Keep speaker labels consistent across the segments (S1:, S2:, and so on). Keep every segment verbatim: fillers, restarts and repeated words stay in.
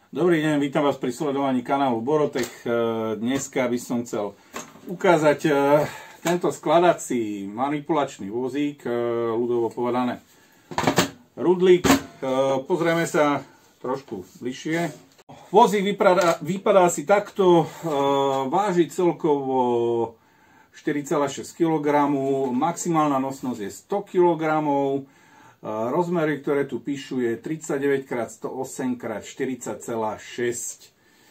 S1: Dobrý deň, vítam vás pri sledovaní kanálu Borotech. Dneska by som chcel ukázať tento skladací manipulačný vozík, ľudovo povedané rudlík. Pozrieme sa trošku bližšie. Vozík vypadá, vypadá asi takto, váži celkovo štyri celé šesť kilogramov, maximálna nosnosť je sto kilogramov. Rozmery, ktoré tu píšu, je tridsaťdeväť krát sto osem krát štyridsať celá šesť.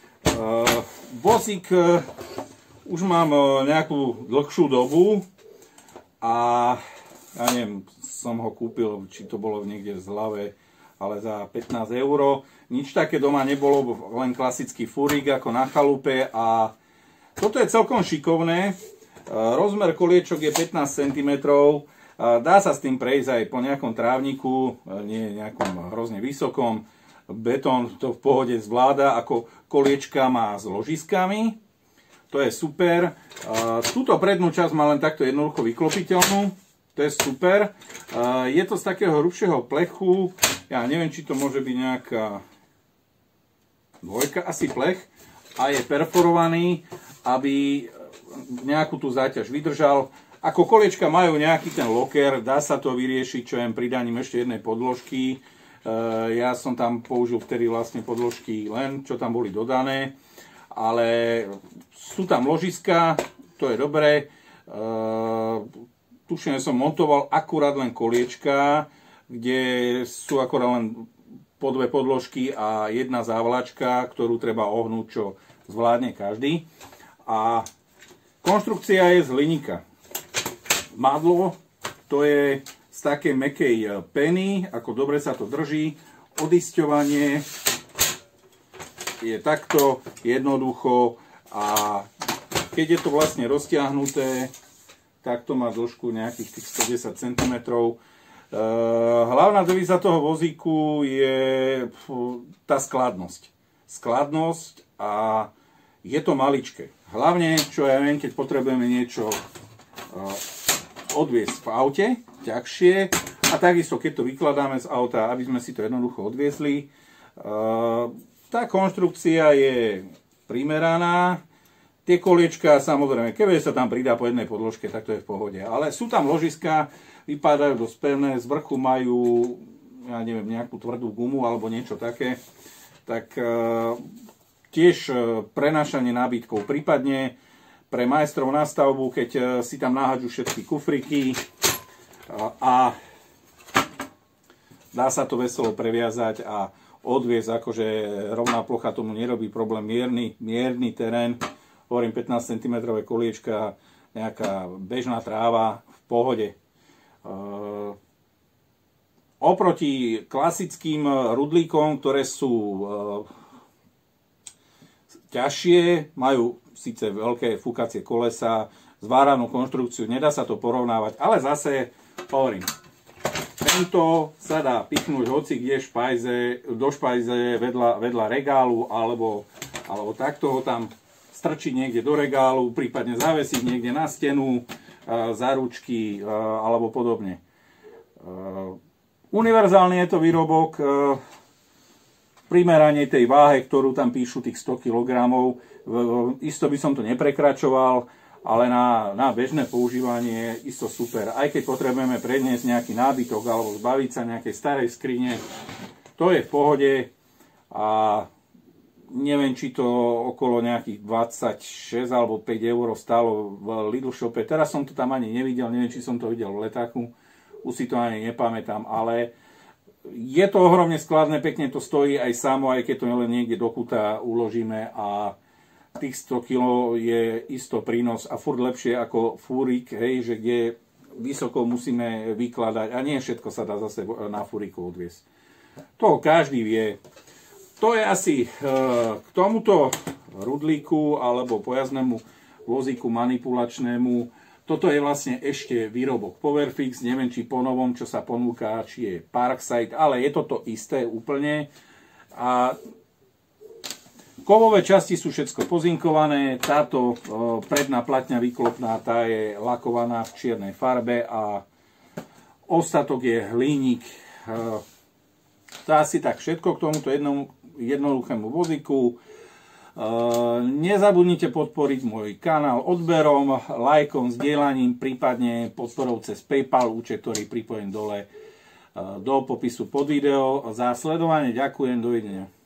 S1: Vozík už mám nejakú dlhšiu dobu a ja neviem, som ho kúpil, či to bolo niekde v Zlave, ale za pätnásť eur. Nič také doma nebolo, len klasický furík ako na chalupe a toto je celkom šikovné. Rozmer koliečok je pätnásť centimetrov. Dá sa s tým prejsť aj po nejakom trávniku, nie nejakom hrozne vysokom. Betón to v pohode zvláda, ako koliečka má s ložiskami. To je super. Túto prednú časť má len takto jednoducho vyklopiteľnú. To je super. Je to z takého hrubšieho plechu. Ja neviem, či to môže byť nejaká dvojka, asi plech. A je perforovaný, aby nejakú tú záťaž vydržal. Ako koliečka majú nejaký ten loker, dá sa to vyriešiť, čo jem pridaním ešte jednej podložky. Ja som tam použil vtedy vlastne podložky len, čo tam boli dodané. Ale sú tam ložiska, to je dobré. Tuším, som montoval akurát len koliečka, kde sú akurát len po dve podložky a jedna závlačka, ktorú treba ohnúť, čo zvládne každý. A konštrukcia je z hliníka. Madlo, to je z takej mäkkej peny, ako dobre sa to drží. Odisťovanie je takto jednoducho a keď je to vlastne roztiahnuté, tak to má dĺžku nejakých tých sto desať centimetrov. Hlavná devíza toho vozíku je tá skladnosť. Skladnosť a je to maličké. Hlavne, čo ja viem, keď potrebujeme niečo odviesť v aute, ťažšie, a takisto keď to vykladáme z auta, aby sme si to jednoducho odviezli. Tá konštrukcia je primeraná. Tie koliečka, samozrejme, keď sa tam pridá po jednej podložke, tak to je v pohode. Ale sú tam ložiska, vypadajú dosť pevné, z vrchu majú, ja neviem, nejakú tvrdú gumu alebo niečo také. Tak tiež prenášanie nábytkov, prípadne pre majstrov na stavbu, keď si tam náhaďú všetky kufriky a dá sa to veselo previazať a odviesť, akože rovná plocha tomu nerobí problém, mierny, mierny terén, hovorím pätnásť centimetrov koliečka, nejaká bežná tráva v pohode. Oproti klasickým rudlíkom, ktoré sú ťažšie, majú síce veľké fúkacie kolesa, zváranú konštrukciu, nedá sa to porovnávať, ale zase, hovorím, tento sa dá pichnúť hoci kde špajze, do špajze vedľa, vedľa regálu, alebo, alebo takto ho tam strčiť niekde do regálu, prípadne zavesiť niekde na stenu, za ručky alebo podobne. Univerzálny je to výrobok, primeranie tej váhe, ktorú tam píšu, tých sto kilogramov. Isto by som to neprekračoval, ale na, na bežné používanie je isto super. Aj keď potrebujeme predniesť nejaký nábytok alebo zbaviť sa nejakej starej skrine, to je v pohode a neviem, či to okolo nejakých dvadsaťšesť alebo päť eur stálo v Lidl shope. Teraz som to tam ani nevidel, neviem, či som to videl v letáku, už si to ani nepamätám, ale je to ohromne skladné, pekne to stojí aj samo, aj keď to len niekde do kúta uložíme a tých sto kilogramov je isto prínos a furt lepšie ako fúrik, hej, že kde vysoko musíme vykladať a nie všetko sa dá zase na fúriku odviesť. To každý vie. To je asi e, k tomuto rudlíku alebo pojazdnému vozíku manipulačnému. Toto je vlastne ešte výrobok Powerfix, neviem či po novom, čo sa ponúka, či je Parkside, ale je to to isté úplne. A kovové časti sú všetko pozinkované, táto predná platňa výklopná, tá je lakovaná v čiernej farbe a ostatok je hliník. To asi tak všetko k tomuto jednomu jednoduchému vozíku. Nezabudnite podporiť môj kanál odberom, lajkom, zdieľaním, prípadne podporou cez PayPal, účet, ktorý pripojem dole do popisu pod video. Za sledovanie ďakujem, dovidenia.